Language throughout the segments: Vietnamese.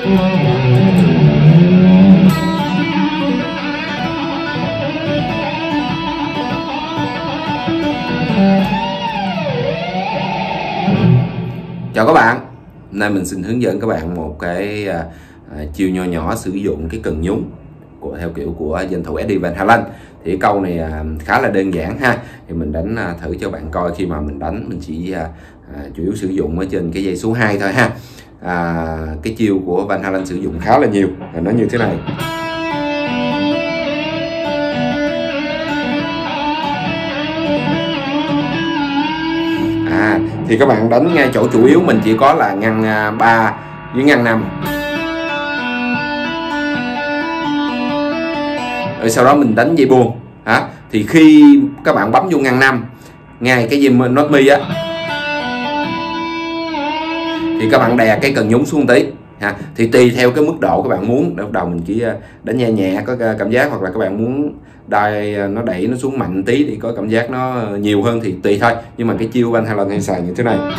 Chào các bạn, hôm nay mình xin hướng dẫn các bạn một cái chiêu nho nhỏ sử dụng cái cần nhúng theo kiểu của danh thủ Eddie Van Halen. Thì cái câu này khá là đơn giản ha. Thì mình đánh thử cho bạn coi. Khi mà mình đánh mình chỉ chủ yếu sử dụng ở trên cái dây số 2 thôi ha. Cái chiêu của Van Halen sử dụng khá là nhiều, nó như thế này. Thì các bạn đánh ngay chỗ chủ yếu mình chỉ có là ngăn 3 với ngăn 5. Rồi sau đó mình đánh dây buông. Thì khi các bạn bấm vô ngăn 5 ngay cái dây nốt mi á, thì các bạn đè cái cần nhúng xuống tí. Thì tùy theo cái mức độ các bạn muốn. Lúc đầu mình chỉ đánh nhẹ nhẹ có cảm giác, hoặc là các bạn muốn nó đẩy nó xuống mạnh tí thì có cảm giác nó nhiều hơn thì tùy thôi. Nhưng mà cái chiêu Van Halen hay xài như thế này.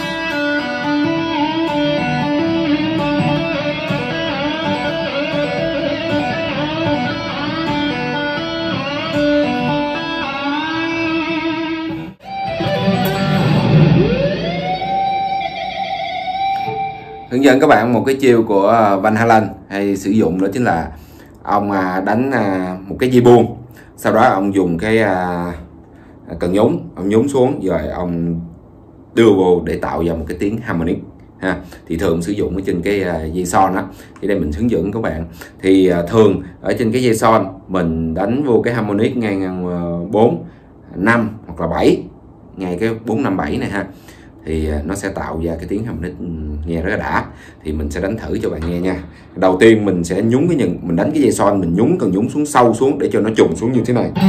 Hướng dẫn các bạn một cái chiêu của Van Halen hay sử dụng, đó chính là ông đánh một cái dây buông, sau đó ông dùng cái cần nhúng, ông nhúng xuống rồi ông đưa vô để tạo ra một cái tiếng harmonic ha. Thì thường sử dụng ở trên cái dây son á. Thì đây mình hướng dẫn các bạn. Thì thường ở trên cái dây son mình đánh vô cái harmonic ngay ngang 4, 5 hoặc là 7, ngay cái 4, 5, 7 này ha. Thì nó sẽ tạo ra cái tiếng harmonic nghe rất là đã. Thì mình sẽ đánh thử cho bạn nghe nha. Đầu tiên mình sẽ nhúng mình đánh cái dây son, mình nhúng cần nhúng xuống sâu xuống để cho nó trùng xuống như thế này.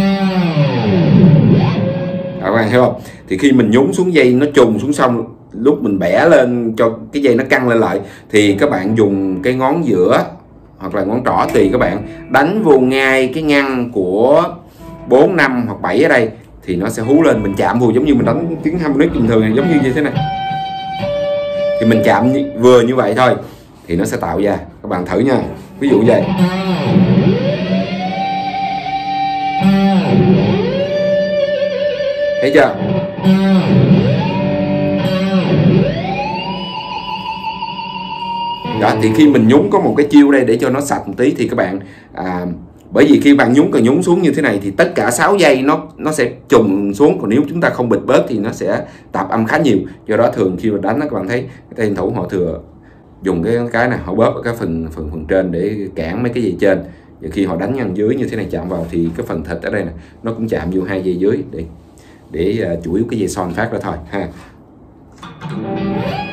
Các bạn thấy không? Thì khi mình nhúng xuống dây nó trùng xuống xong, lúc mình bẻ lên cho cái dây nó căng lên lại, thì các bạn dùng cái ngón giữa hoặc là ngón trỏ tùy các bạn đánh vô ngay cái ngăn của 4, 5 hoặc 7 ở đây, thì nó sẽ hú lên. Mình chạm vô giống như mình đánh tiếng harmonic bình thường này, giống như thế này. Thì mình chạm vừa như vậy thôi thì nó sẽ tạo ra. Các bạn thử nha. Ví dụ vậy. Thấy chưa? Đó, thì khi mình nhúng có một cái chiêu đây để cho nó sạch một tí thì các bạn bởi vì khi bạn cần nhúng xuống như thế này thì tất cả 6 dây nó sẽ trùng xuống, còn nếu chúng ta không bịt bớt thì nó sẽ tạp âm khá nhiều. Do đó thường khi mà đánh các bạn thấy cái tay thủ họ thừa dùng cái này họ bóp ở cái phần trên để cản mấy cái dây trên. Và khi họ đánh ngang dưới như thế này chạm vào thì cái phần thịt ở đây này nó cũng chạm vô 2 dây dưới để chủ yếu cái dây son phát ra thôi ha.